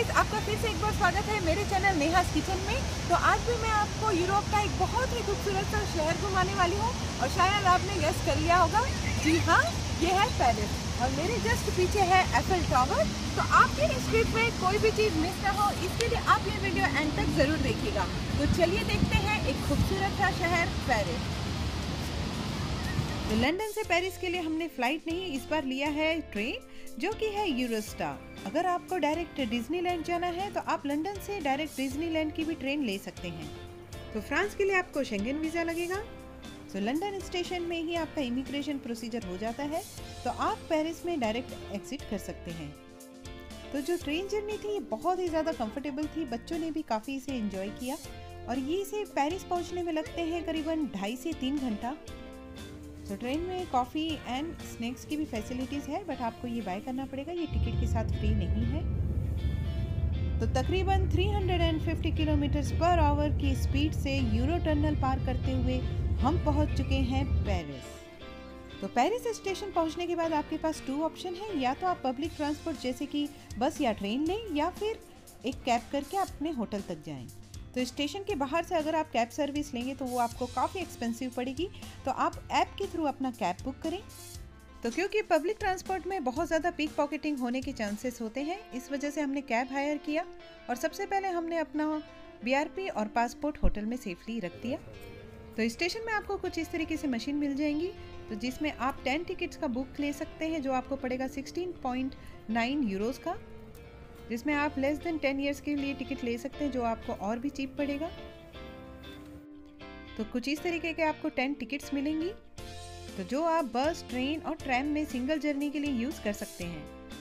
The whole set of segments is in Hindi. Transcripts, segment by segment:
गाइस, आपका फिर से एक बार स्वागत है मेरे चैनल नेहास किचन में। तो आज भी मैं आपको यूरोप का एक बहुत ही खूबसूरत सा शहर घुमाने वाली हूँ और शायद आपने गेस कर लिया होगा, जी हाँ, ये है पेरिस और मेरे जस्ट पीछे है एफिल टावर। तो आपके इस ट्रिप में कोई भी चीज़ मिस ना हो, इसके लिए आप ये वीडियो एंड तक ज़रूर देखिएगा। तो चलिए देखते हैं एक खूबसूरत सा शहर पेरिस। तो लंदन से पेरिस के लिए हमने फ्लाइट नहीं, इस बार लिया है ट्रेन, जो कि है यूरोस्टार। अगर आपको डायरेक्ट डिज्नीलैंड जाना है तो आप लंदन से डायरेक्ट डिज्नीलैंड की भी ट्रेन ले सकते हैं। तो फ्रांस के लिए आपको शेंगन वीज़ा लगेगा। तो लंदन स्टेशन में ही आपका इमिग्रेशन प्रोसीजर हो जाता है, तो आप पेरिस में डायरेक्ट एग्जिट कर सकते हैं। तो जो ट्रेन जर्नी थी ये बहुत ही ज़्यादा कंफर्टेबल थी, बच्चों ने भी काफ़ी इसे एंजॉय किया और ये से पेरिस पहुंचने में लगते हैं करीबन 2.5 से 3 घंटा। तो ट्रेन में कॉफ़ी एंड स्नैक्स की भी फैसिलिटीज़ है, बट आपको ये बाय करना पड़ेगा, ये टिकट के साथ फ्री नहीं है। तो तकरीबन 350 किलोमीटर पर आवर की स्पीड से यूरो टनल पार करते हुए हम पहुंच चुके हैं पेरिस। तो पेरिस स्टेशन पहुंचने के बाद आपके पास 2 ऑप्शन है, या तो आप पब्लिक ट्रांसपोर्ट जैसे कि बस या ट्रेन लें, या फिर एक कैब करके अपने होटल तक जाएं। तो स्टेशन के बाहर से अगर आप कैब सर्विस लेंगे तो वो आपको काफ़ी एक्सपेंसिव पड़ेगी, तो आप ऐप के थ्रू अपना कैब बुक करें। तो क्योंकि पब्लिक ट्रांसपोर्ट में बहुत ज़्यादा पिक पॉकेटिंग होने के चांसेस होते हैं, इस वजह से हमने कैब हायर किया और सबसे पहले हमने अपना BRP और पासपोर्ट होटल में सेफली रख दिया। तो स्टेशन में आपको कुछ इस तरीके से मशीन मिल जाएंगी, तो जिसमें आप 10 टिकट्स का बुक ले सकते हैं, जो आपको पड़ेगा 16.9 यूरोज़ का, जिसमें आप लेस देन 10 इयर्स के लिए टिकट ले सकते हैं, जो आपको और भी चीप पड़ेगा। तो कुछ इस तरीके के आपको 10 टिकट्स मिलेंगी, तो जो आप बस, ट्रेन और ट्रैम में सिंगल जर्नी के लिए यूज़ कर सकते हैं।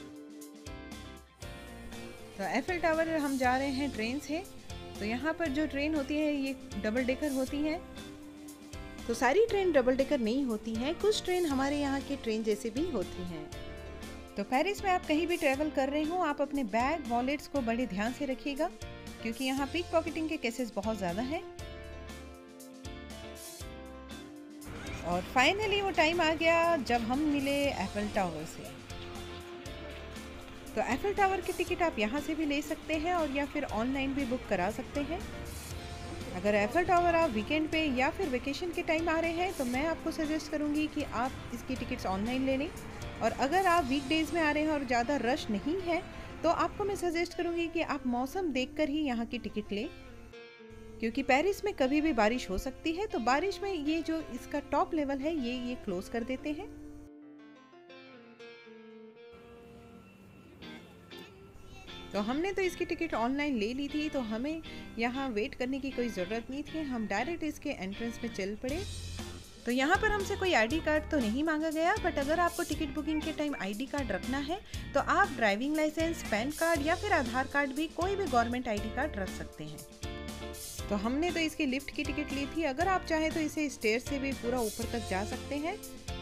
तो एफिल टावर हम जा रहे हैं ट्रेन से। तो यहाँ पर जो ट्रेन होती है ये डबल डेकर होती है। तो सारी ट्रेन डबल डेकर नहीं होती हैं, कुछ ट्रेन हमारे यहाँ की ट्रेन जैसे भी होती हैं। तो पेरिस में आप कहीं भी ट्रैवल कर रहे हो, आप अपने बैग, वॉलेट्स को बड़े ध्यान से रखिएगा, क्योंकि यहाँ पिक पॉकेटिंग के केसेस बहुत ज़्यादा हैं। और फाइनली वो टाइम आ गया जब हम मिले एफिल टावर से। तो एफिल टावर की टिकट आप यहाँ से भी ले सकते हैं और या फिर ऑनलाइन भी बुक करा सकते हैं। अगर एफिल टावर आप वीकेंड पे या फिर वेकेशन के टाइम आ रहे हैं तो मैं आपको सजेस्ट करूँगी कि आप इसकी टिकट्स ऑनलाइन ले लें, और अगर आप वीकडेज में आ रहे हैं और ज़्यादा रश नहीं है तो आपको मैं सजेस्ट करूँगी कि आप मौसम देखकर ही यहाँ की टिकट लें, क्योंकि पेरिस में कभी भी बारिश हो सकती है। तो बारिश में ये जो इसका टॉप लेवल है ये क्लोज कर देते हैं। तो हमने तो इसकी टिकट ऑनलाइन ले ली थी, तो हमें यहाँ वेट करने की कोई ज़रूरत नहीं थी, हम डायरेक्ट इसके एंट्रेंस में चल पड़े। तो यहाँ पर हमसे कोई आईडी कार्ड तो नहीं मांगा गया, बट अगर आपको टिकट बुकिंग के टाइम आईडी कार्ड रखना है तो आप ड्राइविंग लाइसेंस, पैन कार्ड या फिर आधार कार्ड भी, कोई भी गवर्नमेंट आईडी कार्ड रख सकते हैं। तो हमने तो इसकी लिफ्ट की टिकट ली थी, अगर आप चाहें तो इसे स्टेयर से भी पूरा ऊपर तक जा सकते हैं।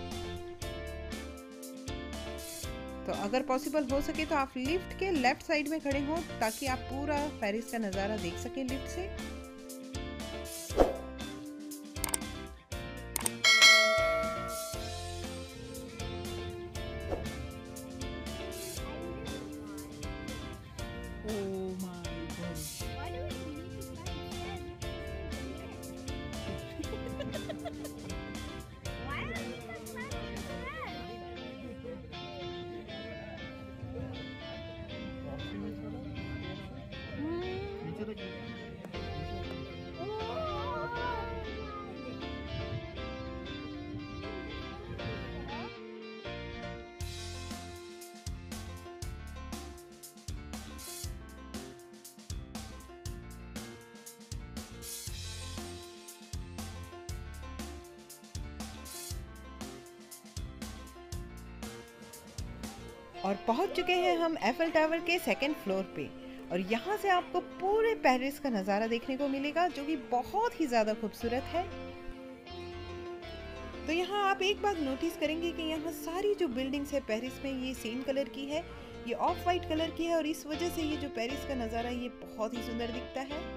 तो अगर पॉसिबल हो सके तो आप लिफ्ट के लेफ्ट साइड में खड़े हों, ताकि आप पूरा पेरिस का नज़ारा देख सकें लिफ्ट से। और पहुंच चुके हैं हम एफिल टावर के 2nd फ्लोर पे, और यहाँ से आपको पूरे पेरिस का नज़ारा देखने को मिलेगा, जो कि बहुत ही ज़्यादा खूबसूरत है। तो यहाँ आप एक बात नोटिस करेंगे कि यहाँ सारी जो बिल्डिंग्स है पेरिस में ये सेम कलर की है, ये ऑफ वाइट कलर की है, और इस वजह से ये जो पेरिस का नज़ारा ये बहुत ही सुंदर दिखता है।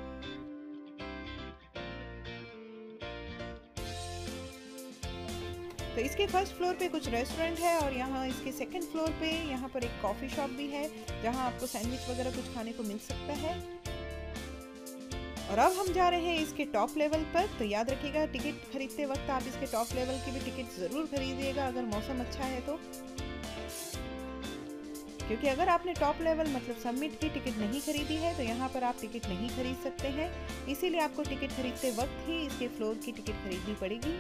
तो इसके फर्स्ट फ्लोर पे कुछ रेस्टोरेंट है और यहाँ इसके सेकंड फ्लोर पे यहाँ पर एक कॉफ़ी शॉप भी है जहाँ आपको सैंडविच वगैरह कुछ खाने को मिल सकता है। और अब हम जा रहे हैं इसके टॉप लेवल पर। तो याद रखिएगा टिकट खरीदते वक्त आप इसके टॉप लेवल की भी टिकट ज़रूर खरीदिएगा अगर मौसम अच्छा है तो, क्योंकि अगर आपने टॉप लेवल मतलब समिट की टिकट नहीं खरीदी है तो यहाँ पर आप टिकट नहीं खरीद सकते हैं। इसीलिए आपको टिकट खरीदते वक्त ही इसके फ्लोर की टिकट खरीदनी पड़ेगी।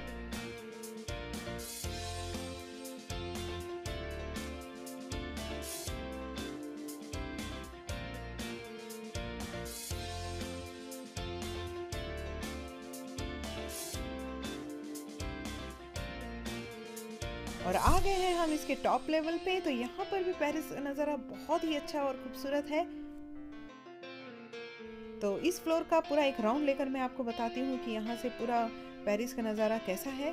और आ गए हैं हम इसके टॉप लेवल पे। तो यहाँ पर भी पेरिस का नज़ारा बहुत ही अच्छा और खूबसूरत है। तो इस फ्लोर का पूरा एक राउंड लेकर मैं आपको बताती हूँ कि यहाँ से पूरा पेरिस का नज़ारा कैसा है।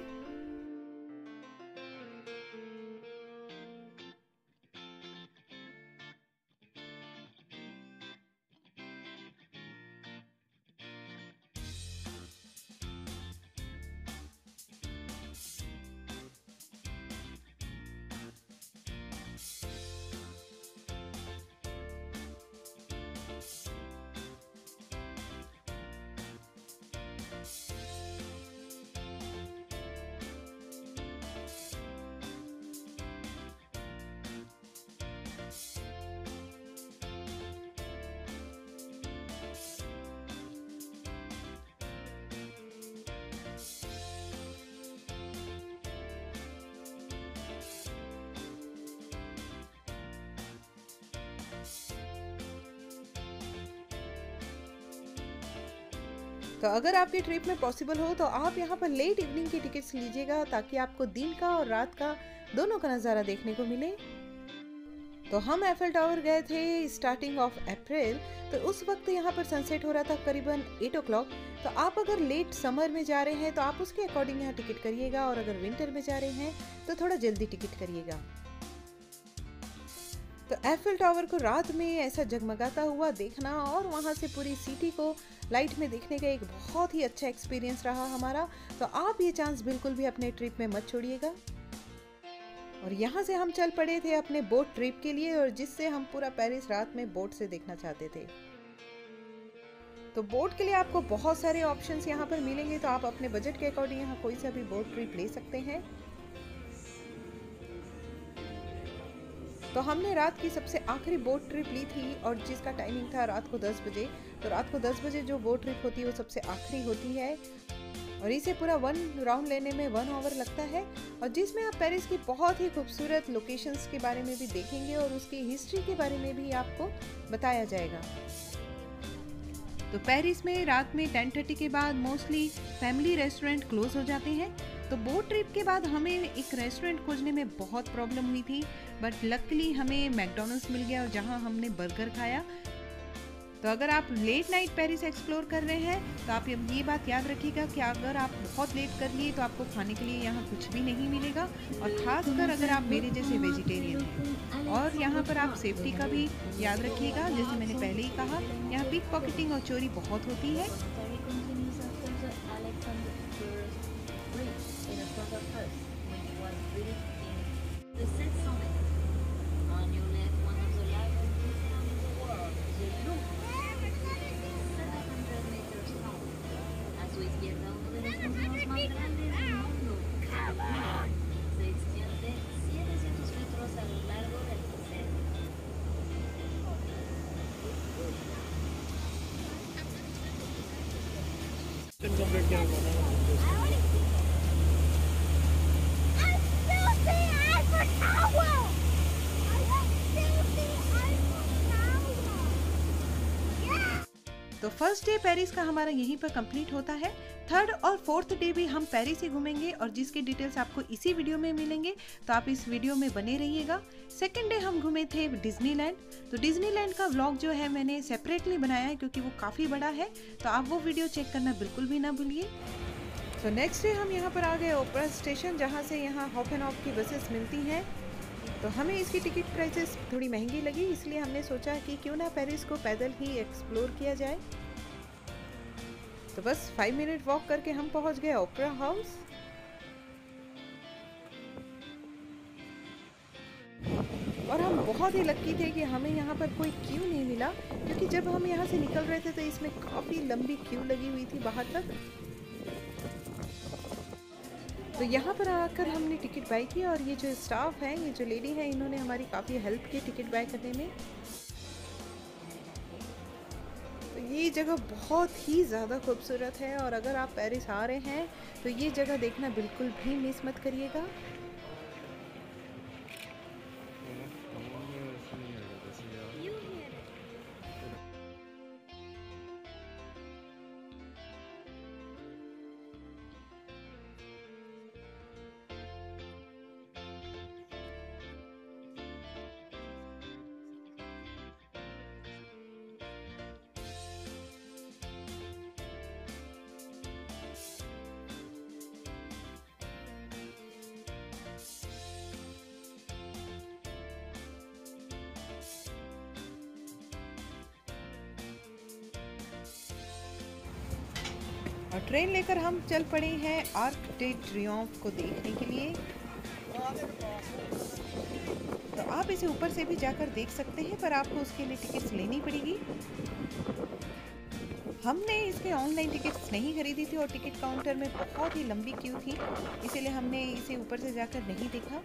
तो अगर आपकी ट्रिप में पॉसिबल हो तो आप यहाँ पर लेट इवनिंग की टिकट्स लीजिएगा ताकि आपको दिन का और रात का दोनों का नज़ारा देखने को मिले। तो हम एफिल टावर गए थे स्टार्टिंग ऑफ अप्रैल, तो उस वक्त यहाँ पर सनसेट हो रहा था करीबन 8 o'clock। तो आप अगर लेट समर में जा रहे हैं तो आप उसके अकॉर्डिंग यहाँ टिकट करिएगा, और अगर विंटर में जा रहे हैं तो थोड़ा जल्दी टिकट करिएगा। तो एफिल टावर को रात में ऐसा जगमगाता हुआ देखना और वहाँ से पूरी सिटी को लाइट में देखने का एक बहुत ही अच्छा एक्सपीरियंस रहा हमारा। तो आप ये चांस बिल्कुल भी अपने ट्रिप में मत छोड़िएगा। और यहाँ से हम चल पड़े थे अपने बोट ट्रिप के लिए, और जिससे हम पूरा पेरिस रात में बोट से देखना चाहते थे। तो बोट के लिए आपको बहुत सारे ऑप्शंस यहाँ पर मिलेंगे, तो आप अपने बजट के अकॉर्डिंग यहाँ कोई सा भी बोट ट्रिप ले सकते हैं। तो हमने रात की सबसे आखिरी बोट ट्रिप ली थी और जिसका टाइमिंग था रात को 10 बजे। तो रात को 10 बजे जो बोट ट्रिप होती है वो सबसे आखिरी होती है, और इसे पूरा 1 राउंड लेने में 1 आवर लगता है, और जिसमें आप पेरिस की बहुत ही खूबसूरत लोकेशंस के बारे में भी देखेंगे और उसकी हिस्ट्री के बारे में भी आपको बताया जाएगा। तो पेरिस में रात में 10:30 के बाद मोस्टली फैमिली रेस्टोरेंट क्लोज हो जाते हैं। तो बोट ट्रिप के बाद हमें एक रेस्टोरेंट खोजने में बहुत प्रॉब्लम हुई थी, बट लकीली हमें मैकडॉनल्ड्स मिल गया और जहां हमने बर्गर खाया। तो अगर आप लेट नाइट पेरिस एक्सप्लोर कर रहे हैं तो आप ये बात याद रखिएगा कि अगर आप बहुत लेट कर लिए तो आपको खाने के लिए यहाँ कुछ भी नहीं मिलेगा, और ख़ासकर अगर आप मेरे जैसे वेजिटेरियन हैं। और यहाँ पर आप सेफ्टी का भी याद रखिएगा, जैसे मैंने पहले ही कहा, यहाँ पिक पॉकेटिंग और चोरी बहुत होती है। तो फर्स्ट डे पेरिस का हमारा यहीं पर कंप्लीट होता है। थर्ड और फोर्थ डे भी हम पेरिस ही घूमेंगे और जिसकी डिटेल्स आपको इसी वीडियो में मिलेंगे, तो आप इस वीडियो में बने रहिएगा। सेकंड डे हम घूमे थे डिज्नीलैंड। तो डिज्नीलैंड का व्लॉग जो है मैंने सेपरेटली बनाया है क्योंकि वो काफ़ी बड़ा है, तो आप वो वीडियो चेक करना बिल्कुल भी ना भूलिए। तो नेक्स्ट डे हम यहाँ पर आ गए ओपेरा स्टेशन, जहाँ से यहाँ हॉप एंड हॉप की बसेस मिलती हैं। तो हमें इसकी टिकट प्राइसेस थोड़ी महंगी लगी, इसलिए हमने सोचा कि क्यों ना पेरिस को पैदल ही एक्सप्लोर किया जाए। तो बस 5 मिनट वॉक करके हम पहुंच गए ओपेरा हाउस। बहुत ही लकी थे कि हमें यहाँ पर कोई क्यू नहीं मिला, क्योंकि जब हम यहाँ से निकल रहे थे तो इसमें काफ़ी लंबी क्यू लगी हुई थी बाहर तक। तो यहाँ पर आकर हमने टिकट बाय की और ये जो स्टाफ है, ये जो लेडी है, इन्होंने हमारी काफ़ी हेल्प की टिकट बाय करने में। तो ये जगह बहुत ही ज़्यादा खूबसूरत है और अगर आप पेरिस आ रहे हैं तो ये जगह देखना बिल्कुल भी मिस मत करिएगा। और ट्रेन लेकर हम चल पड़े हैं आर्क डे ट्रियोम्फ को देखने के लिए। तो आप इसे ऊपर से भी जाकर देख सकते हैं, पर आपको उसके लिए टिकट्स लेनी पड़ेगी। हमने इसके ऑनलाइन टिकट्स नहीं खरीदी थी और टिकट काउंटर में बहुत ही लंबी क्यू थी, इसीलिए हमने इसे ऊपर से जाकर नहीं देखा।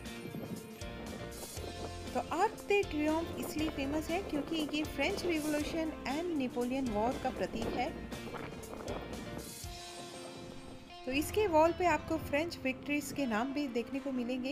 तो आर्क डे ट्रियोम्फ इसलिए फेमस है क्योंकि ये French revolution and Napoleon war का प्रतीक है। तो इसके वॉल पे आपको फ्रेंच विक्ट्रीज के नाम भी देखने को मिलेंगे।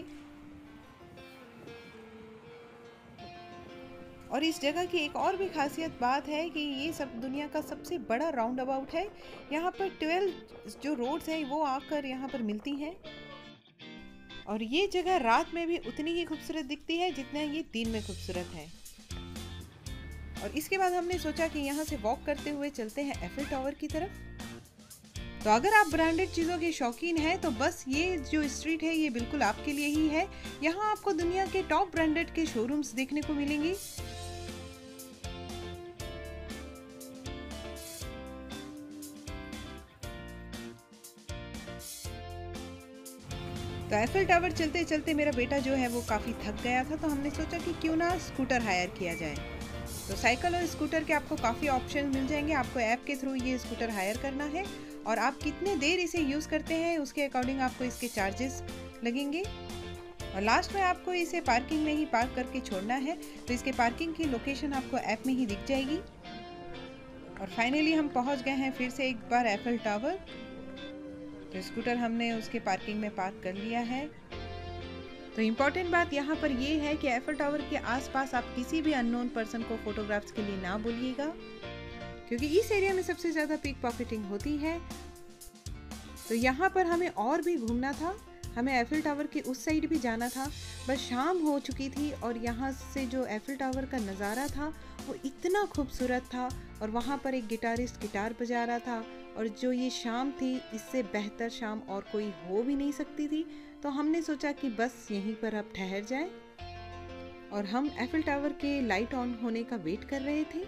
और इस जगह की एक और भी खासियत बात है कि ये सब दुनिया का सबसे बड़ा राउंड अबाउट है। यहाँ पर 12 जो रोड्स हैं वो आकर यहाँ पर मिलती हैं। और ये जगह रात में भी उतनी ही खूबसूरत दिखती है जितना ये दिन में खूबसूरत है। और इसके बाद हमने सोचा कि यहाँ से वॉक करते हुए चलते हैं एफिल टावर की तरफ। तो अगर आप ब्रांडेड चीज़ों के शौकीन हैं तो बस ये जो स्ट्रीट है ये बिल्कुल आपके लिए ही है। यहाँ आपको दुनिया के टॉप ब्रांडेड के शोरूम्स देखने को मिलेंगे। तो एफिल टावर चलते चलते मेरा बेटा जो है वो काफ़ी थक गया था, तो हमने सोचा कि क्यों ना स्कूटर हायर किया जाए। तो साइकिल और स्कूटर के आपको काफ़ी ऑप्शन मिल जाएंगे। आपको ऐप के थ्रू ये स्कूटर हायर करना है और आप कितने देर इसे यूज़ करते हैं उसके अकॉर्डिंग आपको इसके चार्जेस लगेंगे। और लास्ट में आपको इसे पार्किंग में ही पार्क करके छोड़ना है। तो इसके पार्किंग की लोकेशन आपको ऐप में ही दिख जाएगी। और फाइनली हम पहुंच गए हैं फिर से एक बार एफिल टावर। तो स्कूटर हमने उसके पार्किंग में पार्क कर लिया है। तो इम्पॉर्टेंट बात यहाँ पर ये है कि एफिल टावर के आसपास आप किसी भी अननोन पर्सन को फोटोग्राफ्स के लिए ना बोलिएगा, क्योंकि इस एरिया में सबसे ज़्यादा पिक पॉकेटिंग होती है। तो यहाँ पर हमें और भी घूमना था, हमें एफिल टावर के उस साइड भी जाना था, बस शाम हो चुकी थी और यहाँ से जो एफिल टावर का नज़ारा था वो इतना खूबसूरत था। और वहाँ पर एक गिटारिस्ट गिटार बजा रहा था और जो ये शाम थी इससे बेहतर शाम और कोई हो भी नहीं सकती थी। तो हमने सोचा कि बस यहीं पर अब ठहर जाएं और हम एफिल टावर के लाइट ऑन होने का वेट कर रहे थे।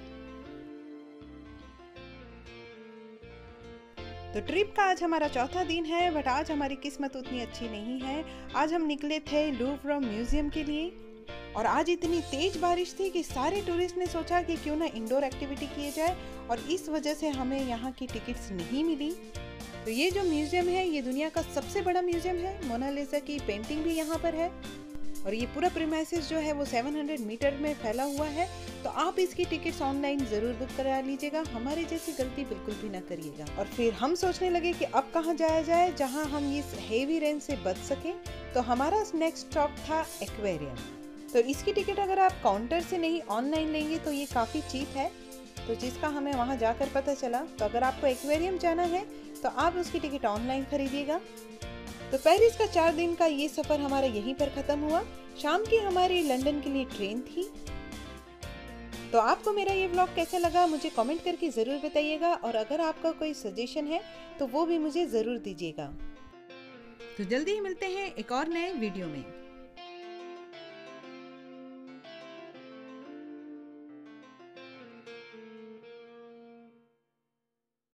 तो ट्रिप का आज हमारा चौथा दिन है, बट आज हमारी किस्मत उतनी अच्छी नहीं है। आज हम निकले थे लूव्र म्यूजियम के लिए और आज इतनी तेज बारिश थी कि सारे टूरिस्ट ने सोचा कि क्यों ना इंडोर एक्टिविटी किए जाए, और इस वजह से हमें यहाँ की टिकट्स नहीं मिली। तो ये जो म्यूजियम है ये दुनिया का सबसे बड़ा म्यूजियम है। मोनालिसा की पेंटिंग भी यहाँ पर है और ये पूरा प्रीमाइसेस जो है वो 700 मीटर में फैला हुआ है। तो आप इसकी टिकट्स ऑनलाइन ज़रूर बुक करा लीजिएगा, हमारे जैसी गलती बिल्कुल भी ना करिएगा। और फिर हम सोचने लगे कि अब कहाँ जाया जाए जहाँ हम इस हेवी रेन से बच सकें। तो हमारा नेक्स्ट स्टॉप था एक्वेरियम। तो इसकी टिकट अगर आप काउंटर से नहीं ऑनलाइन लेंगे तो ये काफ़ी चीप है, तो जिसका हमें वहाँ जाकर पता चला। तो अगर आपको एक्वेरियम जाना है तो आप उसकी टिकट ऑनलाइन खरीदिएगा। तो पेरिस का 4 दिन का ये सफ़र हमारा यहीं पर ख़त्म हुआ। शाम की हमारी लंदन के लिए ट्रेन थी। तो आपको मेरा ये व्लॉग कैसा लगा मुझे कमेंट करके ज़रूर बताइएगा, और अगर आपका कोई सजेशन है तो वो भी मुझे ज़रूर दीजिएगा। तो जल्दी ही मिलते हैं एक और नए वीडियो में।